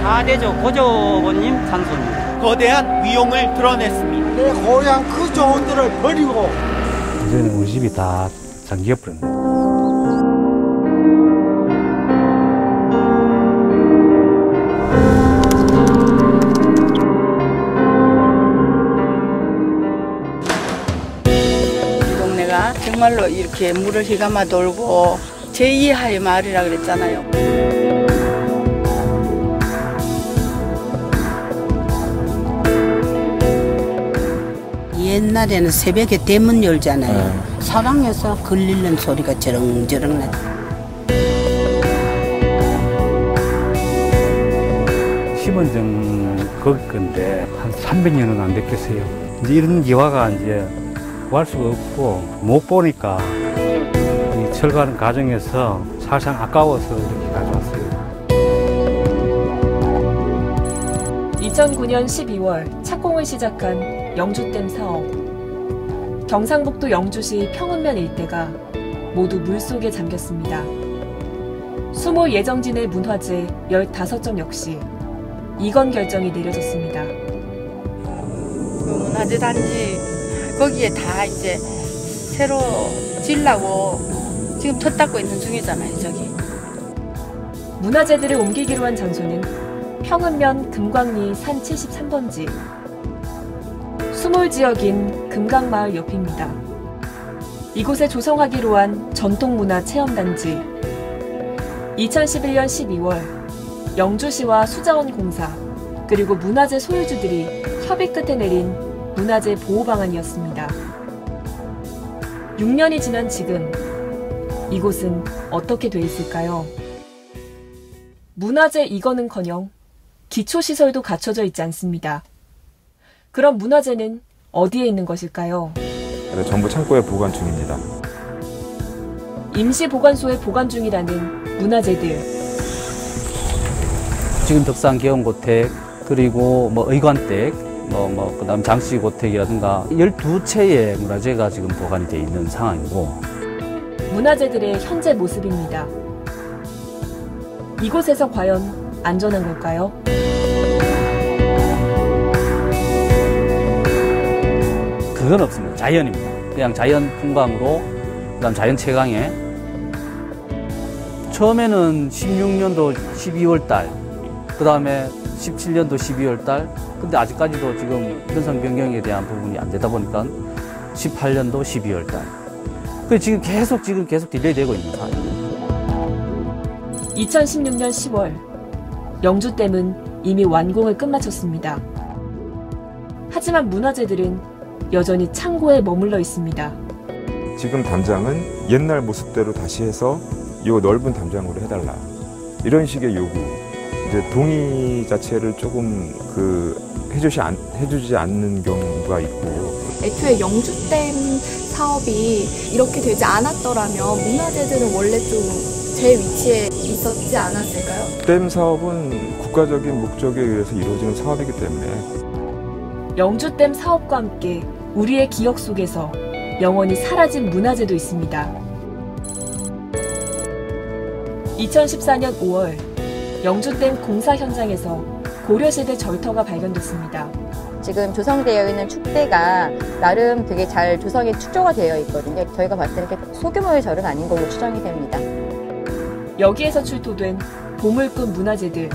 4대조 고조원님 산소입니다. 거대한 위용을 드러냈습니다. 내 고향 그 좋은 데를 버리고 이제는 우리 집이 다 잠겨버렸네. 정말로 이렇게 물을 휘감아 돌고 제2의 마을이라 그랬잖아요. 옛날에는 새벽에 대문 열잖아요. 사방에서 걸리는 소리가 저렁저렁 나죠. 심은 정 거기 건데 한 300년은 안 됐겠어요. 이제 이런 기와가 이제 구할 수가 없고 못 보니까 이 철거하는 과정에서 사실상 아까워서 이렇게 가져왔어요. 2009년 12월 착공을 시작한 영주댐 사업. 경상북도 영주시 평은면 일대가 모두 물속에 잠겼습니다. 수몰 예정진의 문화재 15점 역시 이건 결정이 내려졌습니다. 그 문화재 단지 거기에 다 이제 새로 지으려고 지금 터 닦고 있는 중이잖아요, 저기. 문화재들을 옮기기로 한 장소는 평은면 금광리 산 73번지. 수몰 지역인 금강마을 옆입니다. 이곳에 조성하기로 한 전통문화 체험단지. 2011년 12월 영주시와 수자원공사 그리고 문화재 소유주들이 협의 끝에 내린 문화재 보호 방안이었습니다. 6년이 지난 지금 이곳은 어떻게 돼 있을까요? 문화재 이거는커녕 기초시설도 갖춰져 있지 않습니다. 그럼 문화재는 어디에 있는 것일까요? 정부 창고에 보관 중입니다. 임시보관소에 보관 중이라는 문화재들. 지금 덕산 개원고택 그리고 의관댁 그다음 장씨고택이라든가 12채의 문화재가 지금 보관이 되어 있는 상황이고 문화재들의 현재 모습입니다. 이곳에서 과연 안전한 걸까요? 그건 없습니다. 자연입니다. 그냥 자연 풍광으로 그다음 자연 채광에 처음에는 16년도 12월 달 그다음에 17년도 12월 달 근데 아직까지도 지금 현상 변경에 대한 부분이 안 되다 보니까 18년도 12월 달. 그 지금 계속 딜레이 되고 있는 상황입니다. 2016년 10월 영주댐은 이미 완공을 끝마쳤습니다. 하지만 문화재들은 여전히 창고에 머물러 있습니다. 지금 담장은 옛날 모습대로 다시 해서 이 넓은 담장으로 해달라. 이런 식의 요구. 이제 동의 자체를 조금 해주지 않는 경우가 있고. 애초에 영주댐 사업이 이렇게 되지 않았더라면 문화재들은 원래 좀 제 위치에 있었지 않았을까요? 댐 사업은 국가적인 목적에 의해서 이루어지는 사업이기 때문에 영주댐 사업과 함께 우리의 기억 속에서 영원히 사라진 문화재도 있습니다. 2014년 5월 영주댐 공사 현장에서 고려시대 절터가 발견됐습니다. 지금 조성되어 있는 축대가 나름 되게 잘 조성이 축조가 되어 있거든요. 저희가 봤을 때는 이렇게 소규모의 절은 아닌 걸로 추정이 됩니다. 여기에서 출토된 보물급 문화재들.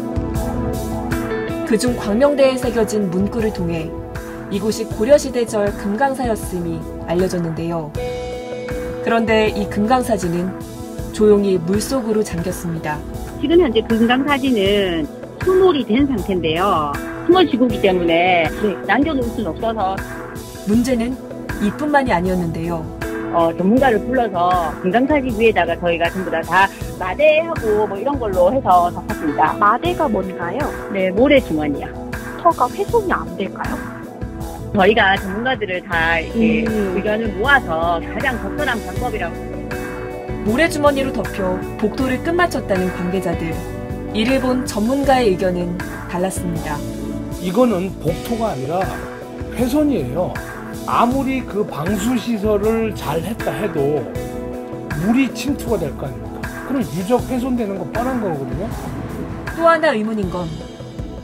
그중 광명대에 새겨진 문구를 통해 이곳이 고려시대 절 금강사였음이 알려졌는데요. 그런데 이 금강사지는 조용히 물속으로 잠겼습니다. 지금 현재 금강사지는 수몰이 된 상태인데요. 수몰 지구이기 때문에 남겨놓을 수는 없어서. 문제는 이뿐만이 아니었는데요. 전문가를 불러서 금강사지 위에다가 저희가 전부 다 마대하고 이런 걸로 해서 덮었습니다. 마대가 뭔가요? 네, 모래주머니요. 터가 훼손이 안 될까요? 저희가 전문가들을 다 이렇게 의견을 모아서 가장 적절한 방법이라고. 모래주머니로 덮여 복도를 끝마쳤다는 관계자들. 이를 본 전문가의 의견은 달랐습니다. 이거는 복토가 아니라 훼손이에요. 아무리 그 방수시설을 잘 했다 해도 물이 침투가 될 거 아닙니까? 그럼 유적 훼손되는 거 뻔한 거거든요. 또 하나 의문인 건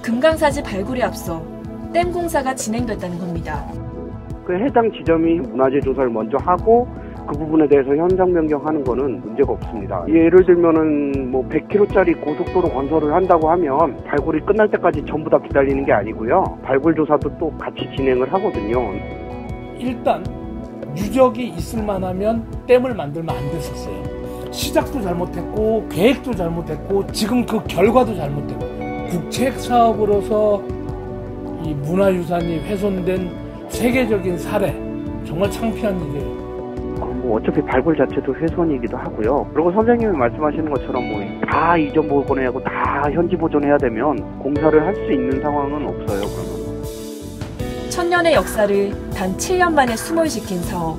금강사지 발굴에 앞서 댐 공사가 진행됐다는 겁니다. 그 해당 지점이 문화재 조사를 먼저 하고 그 부분에 대해서 현장 변경하는 거는 문제가 없습니다. 예를 들면은 뭐 100km짜리 고속도로 건설을 한다고 하면 발굴이 끝날 때까지 전부 다 기다리는 게 아니고요. 발굴 조사도 또 같이 진행을 하거든요. 일단 유적이 있을 만하면 댐을 만들면 안 됐었어요. 시작도 잘못했고 계획도 잘못했고 지금 그 결과도 잘못됐고 국책 사업으로서 이 문화유산이 훼손된 세계적인 사례, 정말 창피한 일이에요. 뭐 어차피 발굴 자체도 훼손이기도 하고요. 그리고 선생님이 말씀하시는 것처럼 뭐 다 이전 보존해야 다 현지 보존해야 되면 공사를 할 수 있는 상황은 없어요. 그러면. 1000년의 역사를 단 7년 만에 수몰시킨 사업.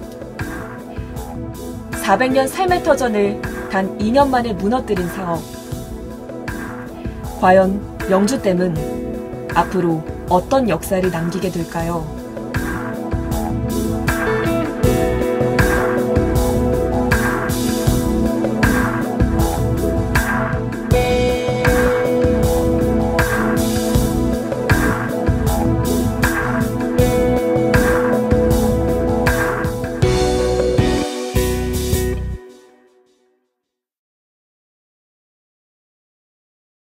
400년 삶의 터전을 단 2년 만에 무너뜨린 사업. 과연 영주댐은 앞으로 어떤 역사를 남기게 될까요?